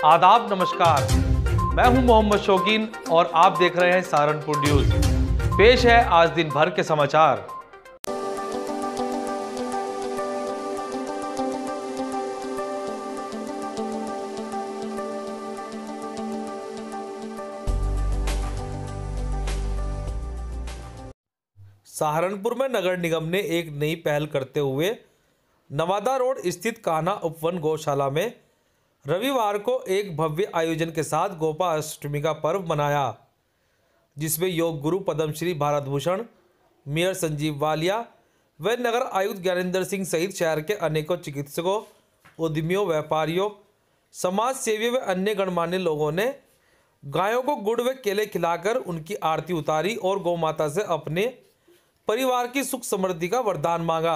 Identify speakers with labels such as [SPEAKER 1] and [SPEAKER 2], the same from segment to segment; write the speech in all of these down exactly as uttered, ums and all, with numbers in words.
[SPEAKER 1] आदाब, नमस्कार। मैं हूं मोहम्मद शौकीन और आप देख रहे हैं सहारनपुर न्यूज। पेश है आज दिन भर के समाचार। सहारनपुर में नगर निगम ने एक नई पहल करते हुए नवादा रोड स्थित कान्हा उपवन गौशाला में रविवार को एक भव्य आयोजन के साथ गोपाष्टमी का पर्व मनाया, जिसमें योग गुरु पद्मश्री भारत भूषण मेयर संजीव वालिया व नगर आयुक्त ज्ञानेंद्र सिंह सहित शहर के अनेकों चिकित्सकों, उद्यमियों, व्यापारियों, समाज सेवियों व अन्य गणमान्य लोगों ने गायों को गुड़ व केले खिलाकर उनकी आरती उतारी और गौ माता से अपने परिवार की सुख समृद्धि का वरदान मांगा।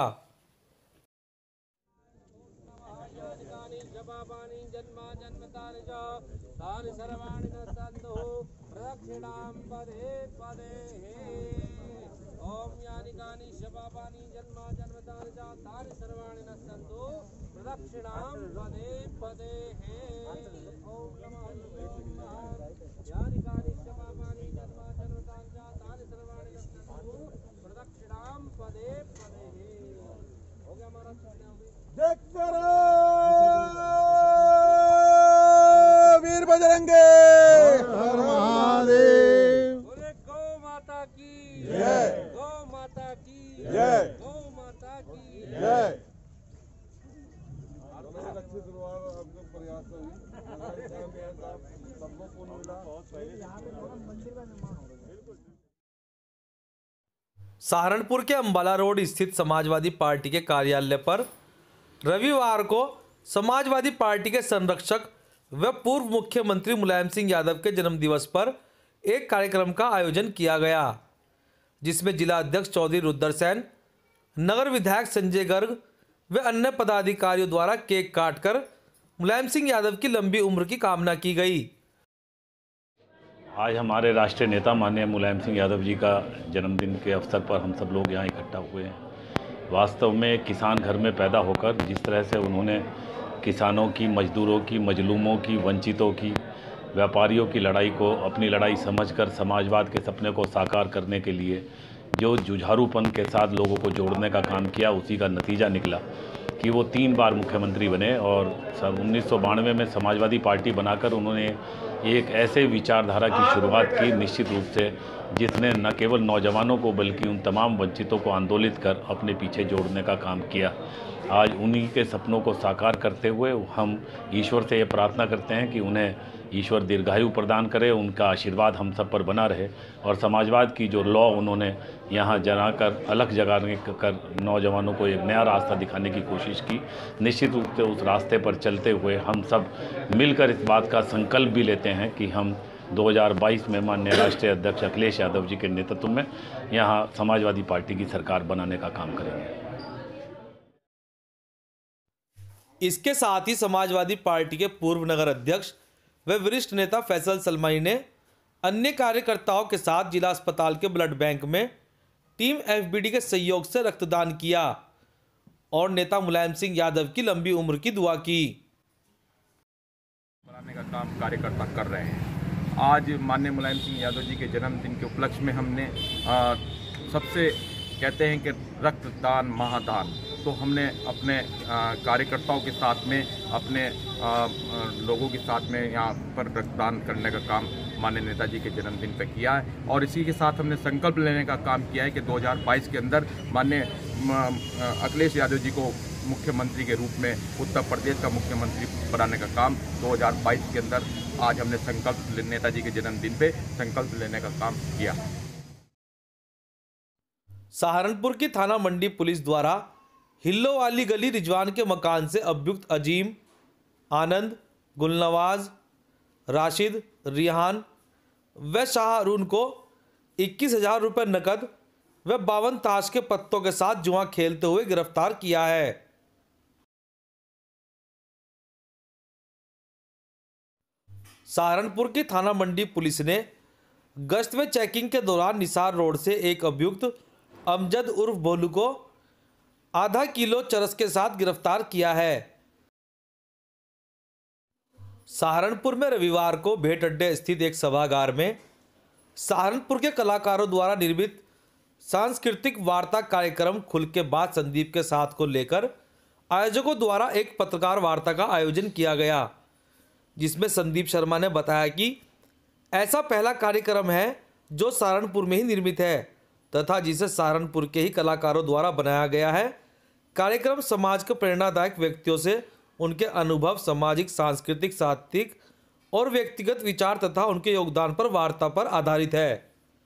[SPEAKER 2] वीर बजरंगे हर महादेव।
[SPEAKER 3] गौ माता की
[SPEAKER 2] जय,
[SPEAKER 3] गौ माता की
[SPEAKER 2] जय,
[SPEAKER 3] गौ माता की
[SPEAKER 2] जय।
[SPEAKER 1] सहारनपुर के अंबाला रोड स्थित समाजवादी पार्टी के कार्यालय पर रविवार को समाजवादी पार्टी के संरक्षक व पूर्व मुख्यमंत्री मुलायम सिंह यादव के जन्मदिवस पर एक कार्यक्रम का आयोजन किया गया, जिसमें जिला अध्यक्ष चौधरी रुद्रसेन, नगर विधायक संजय गर्ग व अन्य पदाधिकारियों द्वारा केक काटकर मुलायम सिंह यादव की लंबी उम्र की कामना की गई।
[SPEAKER 4] आज हमारे राष्ट्रीय नेता माननीय मुलायम सिंह यादव जी का जन्मदिन के अवसर पर हम सब लोग यहाँ इकट्ठा हुए हैं। वास्तव में किसान घर में पैदा होकर जिस तरह से उन्होंने किसानों की, मजदूरों की, मजलूमों की, वंचितों की, व्यापारियों की लड़ाई को अपनी लड़ाई समझकर समाजवाद के सपने को साकार करने के लिए जो जुझारूपन के साथ लोगों को जोड़ने का काम किया, उसी का नतीजा निकला कि वो तीन बार मुख्यमंत्री बने और सन उन्नीस सौ बानवे में समाजवादी पार्टी बनाकर उन्होंने एक ऐसे विचारधारा की शुरुआत की, निश्चित रूप से जिसने न केवल नौजवानों को बल्कि उन तमाम वंचितों को आंदोलित कर अपने पीछे जोड़ने का काम किया। आज उन्हीं के सपनों को साकार करते हुए हम ईश्वर से ये प्रार्थना करते हैं कि उन्हें ईश्वर दीर्घायु प्रदान करे, उनका आशीर्वाद हम सब पर बना रहे और समाजवाद की जो लौ उन्होंने यहाँ जलाकर अलग जगाने कर नौजवानों को एक नया रास्ता दिखाने की कोशिश की, निश्चित रूप से उस रास्ते पर चलते हुए हम सब मिलकर इस बात का संकल्प भी लेते हैं कि हम दो हज़ार बाईस में माननीय राष्ट्रीय अध्यक्ष अखिलेश यादव जी के नेतृत्व में यहाँ समाजवादी पार्टी की सरकार बनाने का काम करेंगे।
[SPEAKER 1] इसके साथ ही समाजवादी पार्टी के पूर्व नगर अध्यक्ष व वरिष्ठ नेता फैसल सलमाई ने अन्य कार्यकर्ताओं के साथ जिला अस्पताल के ब्लड बैंक में टीम एफबीडी के सहयोग से रक्तदान किया और नेता मुलायम सिंह यादव की लंबी उम्र की दुआ की।
[SPEAKER 5] बनाने का काम कार्यकर्ता कर रहे हैं। आज माननीय मुलायम सिंह यादव जी के जन्मदिन के उपलक्ष्य में हमने आ, सबसे कहते हैं कि रक्तदान महादान, तो हमने अपने कार्यकर्ताओं के साथ में अपने आ, आ, लोगों के साथ में यहाँ पर रक्तदान करने का काम माननीय नेताजी के जन्मदिन पर किया है और इसी के साथ हमने संकल्प लेने का काम किया है कि दो हज़ार बाईस के अंदर माननीय अखिलेश यादव जी को मुख्यमंत्री के रूप में उत्तर प्रदेश का मुख्यमंत्री बनाने का काम दो हज़ार बाईस के अंदर आज हमने संकल्प नेताजी के जन्मदिन पे संकल्प लेने का काम किया।
[SPEAKER 1] सहारनपुर की थाना मंडी पुलिस द्वारा हिल्लो वाली गली रिजवान के मकान से अभियुक्त अजीम, आनंद, गुलनवाज, राशिद, रिहान व शाहरून को इक्कीस हजार रुपये नकद व बावन ताश के पत्तों के साथ जुआ खेलते हुए गिरफ्तार किया है। सहारनपुर की थाना मंडी पुलिस ने गश्त व चेकिंग के दौरान निसार रोड से एक अभियुक्त अमजद उर्फ भोलू को आधा किलो चरस के साथ गिरफ्तार किया है। सहारनपुर में रविवार को भेंट अड्डे स्थित एक सभागार में सहारनपुर के कलाकारों द्वारा निर्मित सांस्कृतिक वार्ता कार्यक्रम खुल के बाद संदीप के साथ को लेकर आयोजकों द्वारा एक पत्रकार वार्ता का आयोजन किया गया, जिसमें संदीप शर्मा ने बताया कि ऐसा पहला कार्यक्रम है जो सहारनपुर में ही निर्मित है तथा जिसे सहारनपुर के ही कलाकारों द्वारा बनाया गया है। कार्यक्रम समाज के प्रेरणादायक व्यक्तियों से उनके अनुभव, सामाजिक, सांस्कृतिक, साहित्यिक और व्यक्तिगत विचार तथा उनके योगदान पर वार्ता पर आधारित है।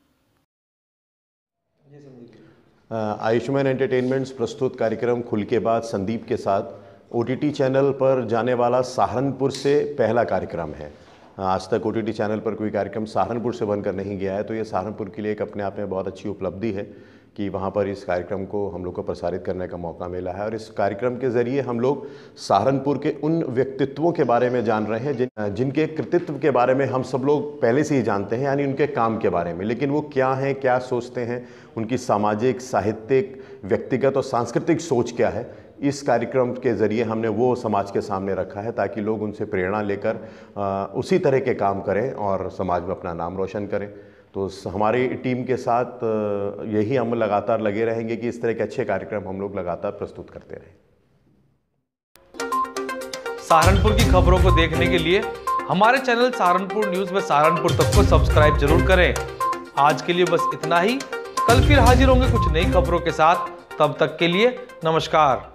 [SPEAKER 6] आयुष्मान एंटरटेनमेंट्स प्रस्तुत कार्यक्रम खुल के बाद संदीप के साथ ओटीटी चैनल पर जाने वाला सहारनपुर से पहला कार्यक्रम है। आज तक ओटीटी चैनल पर कोई कार्यक्रम सहारनपुर से बनकर नहीं गया है, तो ये सहारनपुर के लिए एक अपने आप में बहुत अच्छी उपलब्धि है कि वहाँ पर इस कार्यक्रम को हम लोग को प्रसारित करने का मौका मिला है। और इस कार्यक्रम के ज़रिए हम लोग सहारनपुर के उन व्यक्तित्वों के बारे में जान रहे हैं जिन जिनके कृतित्व के बारे में हम सब लोग पहले से ही जानते हैं, यानी उनके काम के बारे में, लेकिन वो क्या हैं, क्या सोचते हैं, उनकी सामाजिक, साहित्यिक, व्यक्तिगत और सांस्कृतिक सोच क्या है। इस कार्यक्रम के ज़रिए हमने वो समाज के सामने रखा है ताकि लोग उनसे प्रेरणा लेकर उसी तरह के काम करें और समाज में अपना नाम रोशन करें। तो हमारी टीम के साथ यही हम लगातार लगे रहेंगे कि इस तरह के अच्छे कार्यक्रम हम लोग लगातार प्रस्तुत करते रहें।
[SPEAKER 1] सहारनपुर की खबरों को देखने के लिए हमारे चैनल सहारनपुर न्यूज में सहारनपुर तक को सब्सक्राइब जरूर करें। आज के लिए बस इतना ही। कल फिर हाजिर होंगे कुछ नई खबरों के साथ। तब तक के लिए नमस्कार।